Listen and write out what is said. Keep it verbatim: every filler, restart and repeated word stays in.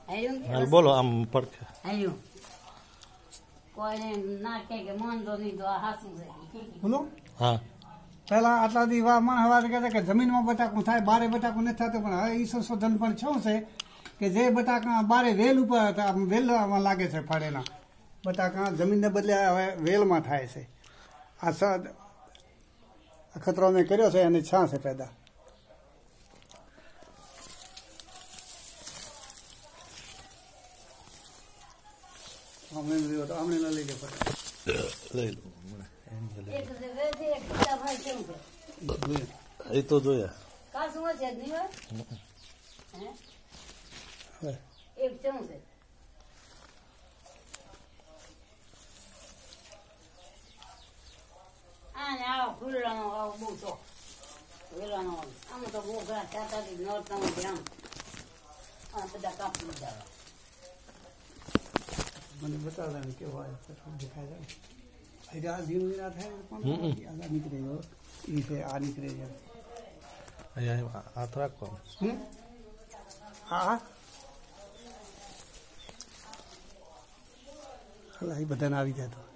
હાલ બોલો આમ પડખે આયો કોઈને ના કે કે મન તો નહીં તો આ હાસું છે બોલો હા પહેલા આટલા દી વા મણ હવા કહેતા કે જમીનમાં બટાકું થાય બારે બટાકું નથી થતું પણ હવે એ સંશોધન પણ શું છે કે જે બટાકા બારે વેલ ઉપર હતા વેલમાં લાગે છે ફાડેલા બટાકા જમીનને બદલે હવે વેલમાં થાય છે આ સ ખતરો મેં કર્યો છે અને છાં છે પેદા આમને લઈ તો આમને લઈ લે લઈ લો એક જગ્યાએ એક પીલા ભાઈ કેમ છે એ તો જોયા કાસું છે નહીં હે એક ચમ છે આને આવો ખુલ્લાનો આવો બહુ તો વેલાનો આમ તો બહુ ઘણા ચાતાથી નોરતામાં આમ આ બધા કાપી લીધા મને બતાવે ને કેવો દેખાય છે આ ધીમે ના થાય પણ આ નીકળે એ છે આ નીકળે છે અહીંયા હાથ રાખો હા હા એ બધાને આવી જાય તો